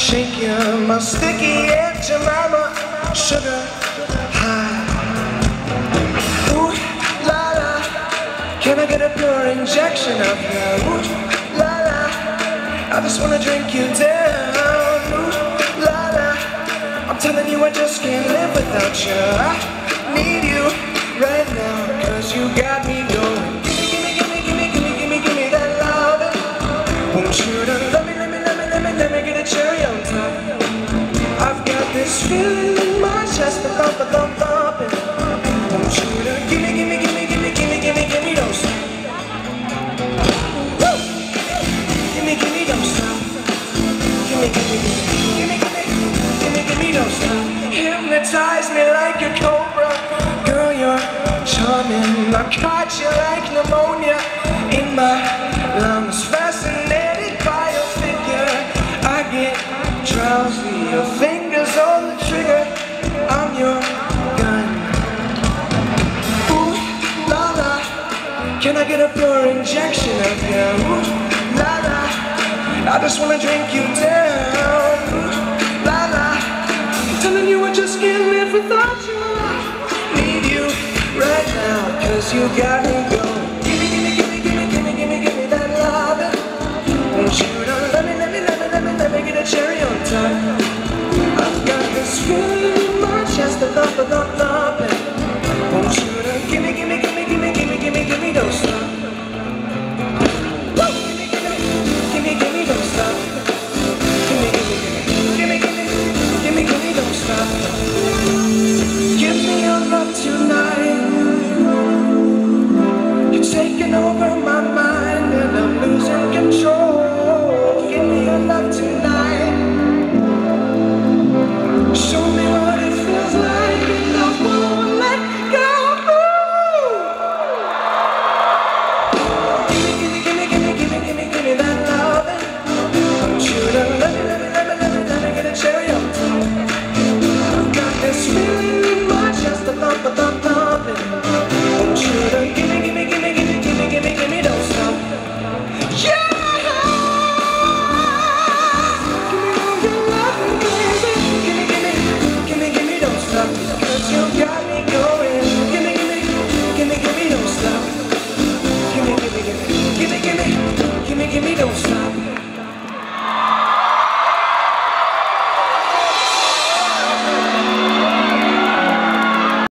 Shake you, my sticky Aunt Jemima, sugar high. Ooh la la, can I get a pure injection of you? Ooh la la, I just wanna drink you down. Ooh la la, I'm telling you I just can't live without you. I need you right now, 'cause you got me going. Gimme that lovin'. Want you to let me get a cherry on top. I've got this feeling in my chest, a thumping. Want you to gimme, don't stop. Woo! Gimme, don't stop. Gimme, don't stop. Hypnotize me like a cobra. Girl, you're charming. I caught you like pneumonia in my lungs. Fascinated by your figure, I get drowsy. Your fingers on the trigger, I'm your gun. Ooh la la, can I get a pure injection of you? Ooh la la, I just wanna drink you down. Ooh la la, I'm telling you I just can't live without you. I need you right now, 'cause you got me going. Gimme that lovin'. Want you to let me get a cherry on top. I've got this feeling in my chest, a thump.